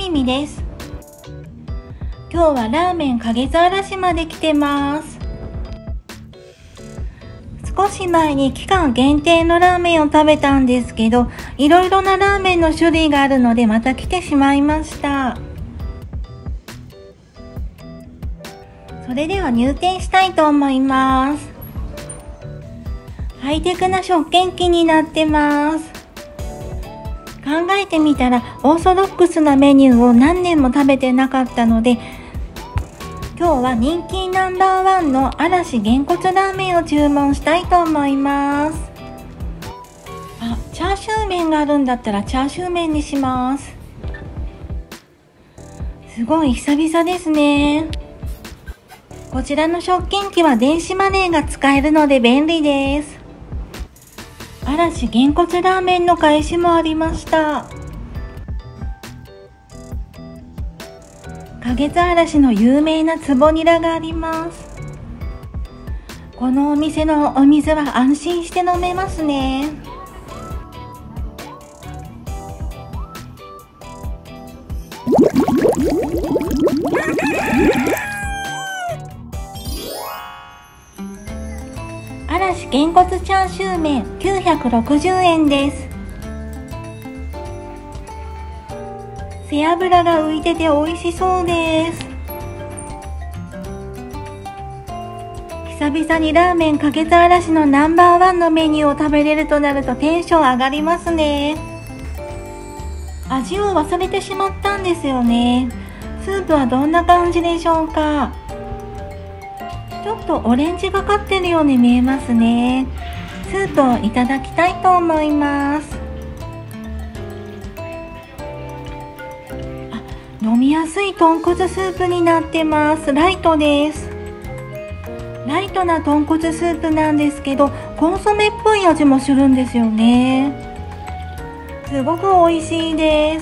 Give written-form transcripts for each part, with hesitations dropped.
耳です。今日はラーメン花月嵐まで来てます。少し前に期間限定のラーメンを食べたんですけど、いろいろなラーメンの種類があるのでまた来てしまいました。それでは入店したいと思います。ハイテクな食券機になってます。考えてみたらオーソドックスなメニューを何年も食べてなかったので、今日は人気ナンバーワンの嵐げんこつラーメンを注文したいと思います。チャーシュー麺があるんだったらチャーシュー麺にします。すごい久々ですね。こちらの食券機は電子マネーが使えるので便利です。嵐げんこつラーメンの返しもありました。花月嵐の有名なつぼニラがあります。このお店のお水は安心して飲めますね。嵐げんこつチャーシュー麺960円です。背脂が浮いてて美味しそうです。久々にラーメン花月嵐のナンバーワンのメニューを食べれるとなるとテンション上がりますね。味を忘れてしまったんですよね。スープはどんな感じでしょうか。ちょっとオレンジがかってるように見えますね。スープをいただきたいと思います。飲みやすい豚骨スープになってます。ライトです。ライトな豚骨スープなんですけど、コンソメっぽい味もするんですよね。すごく美味しいです。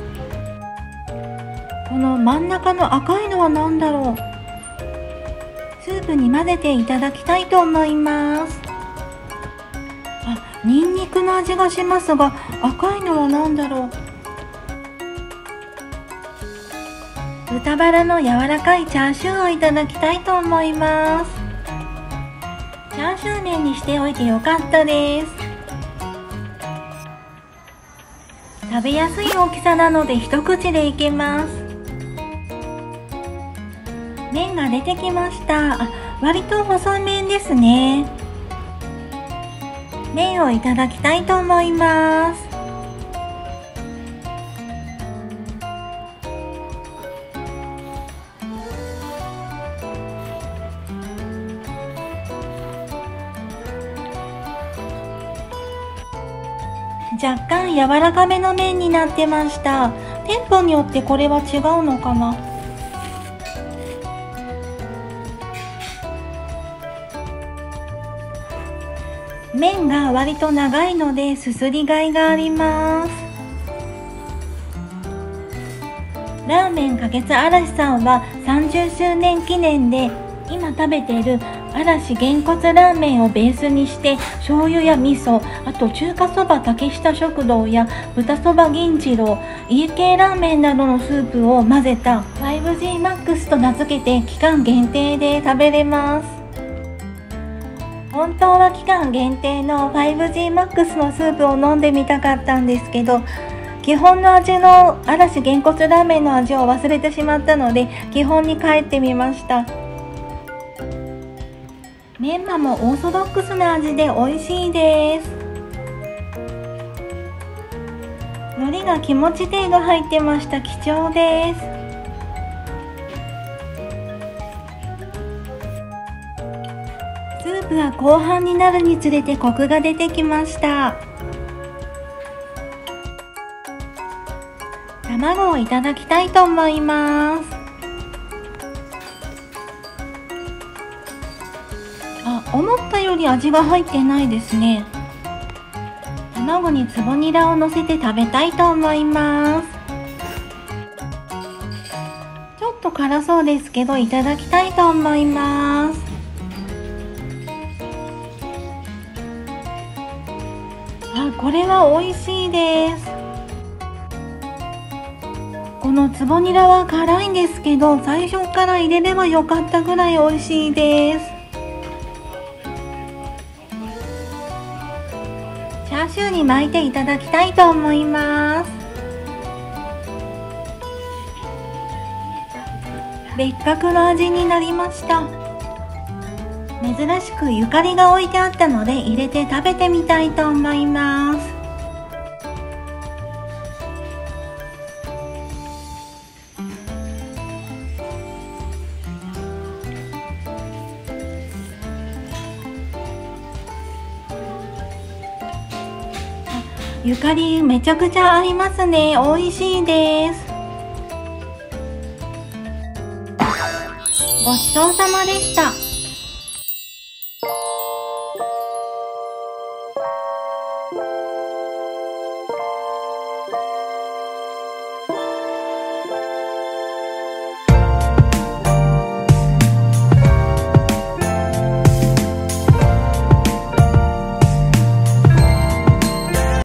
この真ん中の赤いのは何だろう。スープに混ぜていただきたいと思います。ニンニクの味がしますが、赤いのは何だろう。豚バラの柔らかいチャーシューをいただきたいと思います。チャーシュー麺にしておいてよかったです。食べやすい大きさなので一口でいけます。麺が出てきました。割と細麺ですね。麺をいただきたいと思います。若干柔らかめの麺になってました。店舗によってこれは違うのかな。麺が割と長いのですすりがいがあります。ラーメン花月嵐さんは30周年記念で今食べている嵐げんこつラーメンをベースにして醤油や味噌、あと中華そば竹下食堂や豚そば銀次郎、家系ラーメンなどのスープを混ぜた 5G MAX と名付けて期間限定で食べれます。本当は期間限定の 5G MAX のスープを飲んでみたかったんですけど、基本の味の嵐げんこつラーメンの味を忘れてしまったので基本に帰ってみました。メンマもオーソドックスな味で美味しいです。海苔が気持ち程度入ってました。貴重です。スープは後半になるにつれてコクが出てきました。卵をいただきたいと思います。思ったより味が入ってないですね。卵につぼニラを乗せて食べたいと思います。ちょっと辛そうですけどいただきたいと思います。これは美味しいです。ここのつぼニラは辛いんですけど、最初から入れればよかったぐらい美味しいです。チャーシューに巻いていただきたいと思います。別格の味になりました。珍しくゆかりが置いてあったので入れて食べてみたいと思います。ゆかりめちゃくちゃ合いますね。美味しいです。ごちそうさまでした。